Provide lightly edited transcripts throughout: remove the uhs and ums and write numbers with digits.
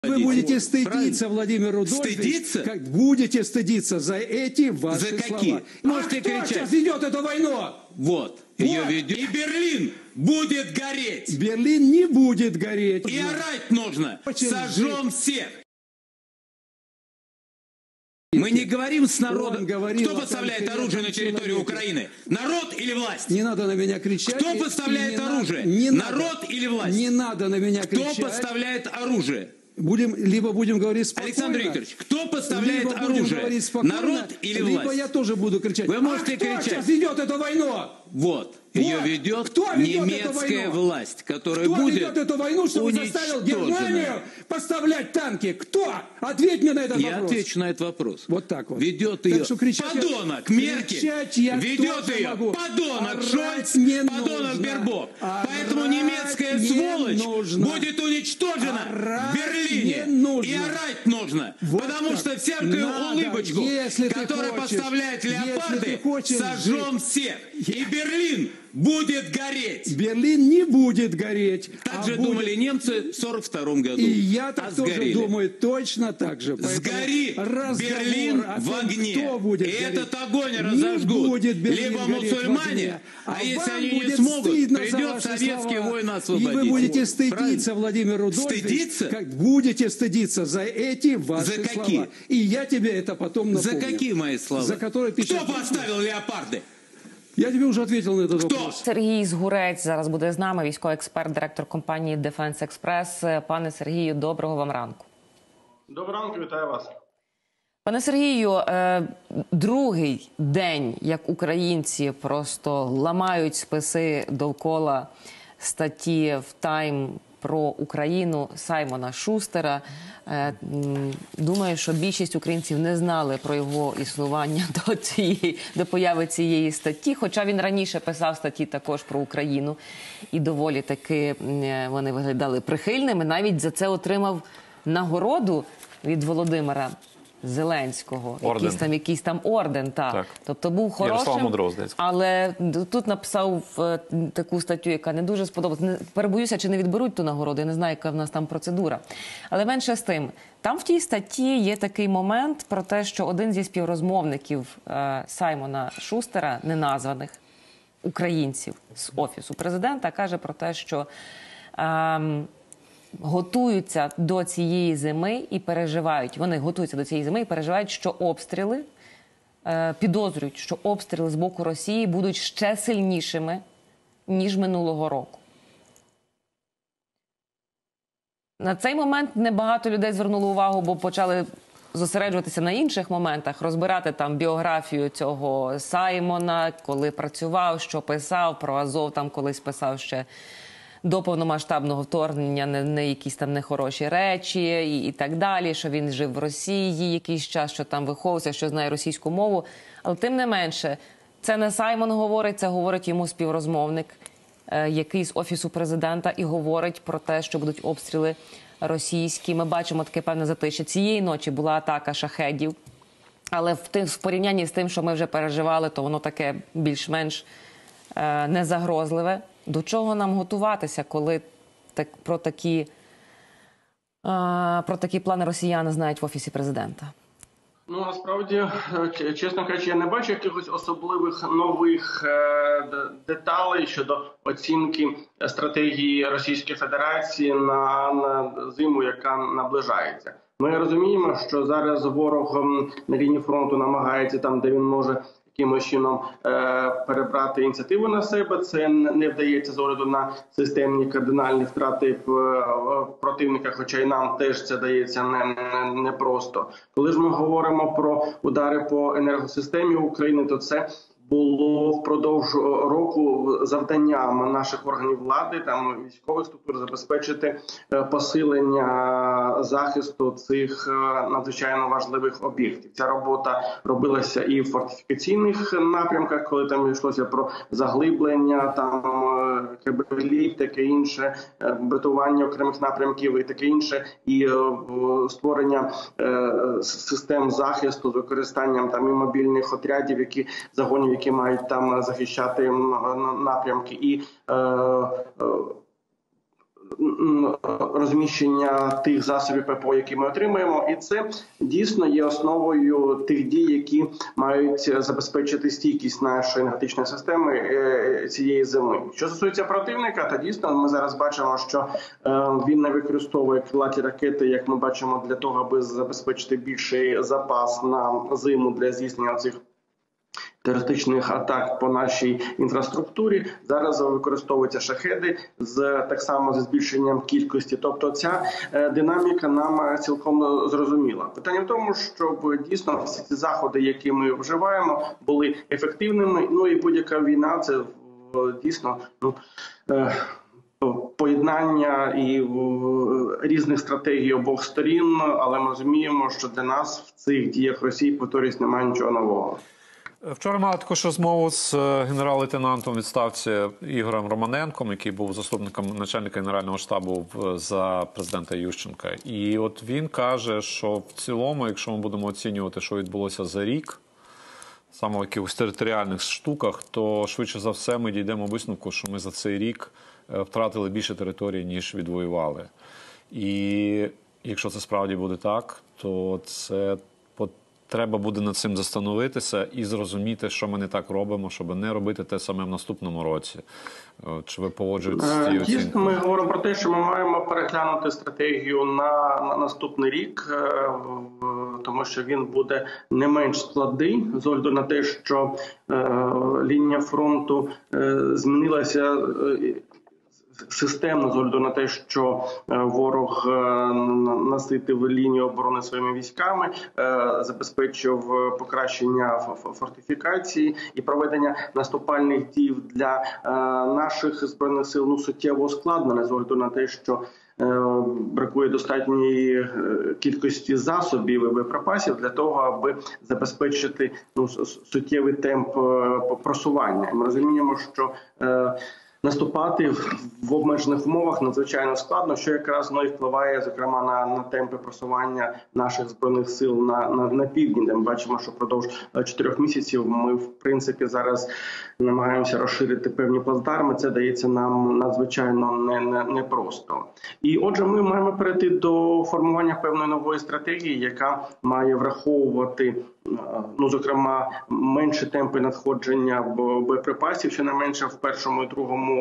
Вы будете стыдиться, Владимир Рудольфович. Стыдиться? Как будете стыдиться за эти ваши за какие? слова. Можете кто кричать. сейчас ведет эту войну? Вот. Ее ведет. И Берлин будет гореть. Берлин не будет гореть. И орать нужно. Сожжем всех. Мы не говорим с народом. Кто поставляет оружие на территорию Украины? Народ или власть? Не надо на меня кричать. Кто поставляет оружие? Народ или власть? Не надо на меня кричать. Кто поставляет оружие? Либо будем говорить спокойно. Александр Викторович, кто поставляет оружие? Народ или власть? Либо я тоже буду кричать. Вы можете кто кричать. сейчас ведет эту войну? Вот. Ее ведет немецкая власть, которая будет ведет эту войну, чтобы заставил Германию поставлять танки? Кто? Ответь мне на этот вопрос. Я отвечу на этот вопрос. Вот так вот. Ведет ее подонок Меркель. Ведет ее подонок Шольц, подонок Бербок. Поэтому немецкая сволочь будет уничтожена в Берлине. И орать нужно. Потому что всякую улыбочку, которая поставляет леопарды, сожжем всех. И Берлин будет гореть. Берлин не будет гореть. Так же думали немцы в 1942 году. И я так тоже думаю точно так же. Сгори Берлин в огне. И этот огонь разожгут либо мусульмане, а если они не смогут, придет советский воин-освободитель. И вы будете стыдиться, Владимир Рудольфович. Стыдиться? Как будете стыдиться за эти ваши слова. И я тебе это потом напомню. За какие мои слова? За которые ты Кто поставил леопарды? Я тебе вже відповів на цей вопрос. Сергій Згурець зараз буде з нами, військовий експерт, директор компанії Defense Express. Пане Сергію, доброго вам ранку. Доброго ранку, вітаю вас. Пане Сергію, другий день, як українці просто ламають списи довкола статті в «Тайм» про Україну Саймона Шустера. Думаю, що більшість українців не знали про його існування до появи цієї статті, хоча він раніше писав статті також про Україну, і доволі таки вони виглядали прихильними. Навіть за це отримав нагороду від Володимира Зеленського. Якийсь там орден, так. Тобто був хорошим, але тут написав таку статтю, яка не дуже сподобалася. Перебоюся, чи не відберуть ту нагороду, я не знаю, яка в нас там процедура. Але менше з тим, там в тій статті є такий момент про те, що один зі співрозмовників Саймона Шустера, неназваних українців з Офісу Президента, каже про те, що готуються до цієї зими і переживають. Вони готуються до цієї зими і переживають, що обстріли, підозрюють, що обстріли з боку Росії будуть ще сильнішими, ніж минулого року. На цей момент небагато людей звернуло увагу, бо почали зосереджуватися на інших моментах, розбирати там біографію цього Саймона, коли працював, що писав, про Азов там колись писав ще до повномасштабного вторгнення, не якісь там нехороші речі і так далі, що він жив в Росії якийсь час, що там виховувався, що знає російську мову. Але тим не менше, це не Саймон говорить, це говорить йому співрозмовник, який з Офісу Президента, і говорить про те, що будуть обстріли російські. Ми бачимо таке певне затишя. Цієї ночі була атака шахедів, але в порівнянні з тим, що ми вже переживали, то воно таке більш-менш незагрозливе. До чого нам готуватися, коли про такі плани росіяни знають в Офісі Президента? Ну, насправді, чесно кажучи, я не бачу якихось особливих нових деталей щодо оцінки стратегії Російської Федерації на зиму, яка наближається. Ми розуміємо, що зараз ворог на лінії фронту намагається там, де він може, якимось чином перебрати ініціативу на себе. Це не вдається з огляду на системні кардинальні втрати противника, хоча й нам теж це дається непросто. Коли ж ми говоримо про удари по енергосистемі України, то це було впродовж року завданням наших органів влади, там військових структур, забезпечити посилення захисту цих надзвичайно важливих об'єктів. Ця робота робилася і в фортифікаційних напрямках, коли там йшлося про заглиблення, там кабелів, таке інше, бетонування окремих напрямків і таке інше, і створення систем захисту з використанням там і мобільних отрядів, загонів, які мають там захищати напрямки, і розміщення тих засобів ППО, які ми отримаємо, і це дійсно є основою тих дій, які мають забезпечити стійкість нашої енергетичної системи цієї зими. Що стосується противника, то дійсно ми зараз бачимо, що він не використовує крилаті ракети, як ми бачимо, для того, аби забезпечити більший запас на зиму для здійснення цих терористичних атак по нашій інфраструктурі. Зараз використовуються шахеди так само зі збільшенням кількості. Тобто ця динаміка нам цілком зрозуміла. Питання в тому, щоб дійсно всі ці заходи, які ми вживаємо, були ефективними. Ну і будь-яка війна – це дійсно поєднання і різних стратегій обох сторін, але ми розуміємо, що для нас в цих діях Росії, повторюсь, немає нічого нового. Вчора мали також розмову з генерал-лейтенантом у відставці Ігорем Романенком, який був заступником начальника Генерального штабу за президента Ющенка. І от він каже, що в цілому, якщо ми будемо оцінювати, що відбулося за рік, саме в якихось територіальних штуках, то швидше за все ми дійдемо висновку, що ми за цей рік втратили більше території, ніж відвоювали. І якщо це справді буде так, то це треба буде над цим застановитися і зрозуміти, що ми не так робимо, щоб не робити те саме в наступному році. Чи ви погоджуєтеся з цією оцінкою? Дійсно, ми говоримо про те, що ми маємо переглянути стратегію на наступний рік, тому що він буде не менш складний, з огляду на те, що лінія фронту змінилася системно, з огляду на те, що ворог наситив лінію оборони своїми військами, забезпечив покращення фортифікації і проведення наступальних дій для наших збройних сил суттєво ускладнене, з огляду на те, що бракує достатньої кількості засобів і боєприпасів для того, аби забезпечити суттєвий темп просування. Ми розуміємо, що наступати в обмежених умовах надзвичайно складно, що якраз і впливає, зокрема, на темпи просування наших збройних сил на півдні, де ми бачимо, що впродовж 4 місяців ми, в принципі, зараз намагаємося розширити певні плацдарми. Це дається нам надзвичайно непросто. І, отже, ми маємо перейти до формування певної нової стратегії, яка має враховувати, зокрема, менші темпи надходження боєприпасів, щонайменше в першому і другому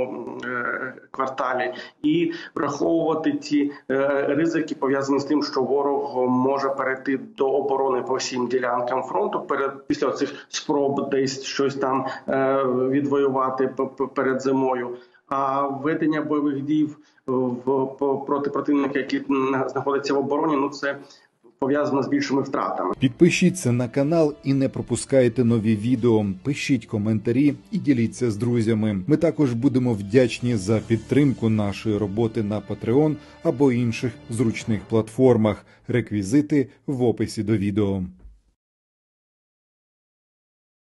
кварталі, і враховувати ті ризики, пов'язані з тим, що ворог може перейти до оборони по всім ділянкам фронту після цих спроб десь щось там відвоювати перед зимою. А ведення бойових дій проти противника, який знаходиться в обороні, це пов'язано з більшими втратами. Підпишіться на канал і не пропускайте нові відео. Пишіть коментарі і діліться з друзями. Ми також будемо вдячні за підтримку нашої роботи на Patreon або інших зручних платформах. Реквізити в описі до відео.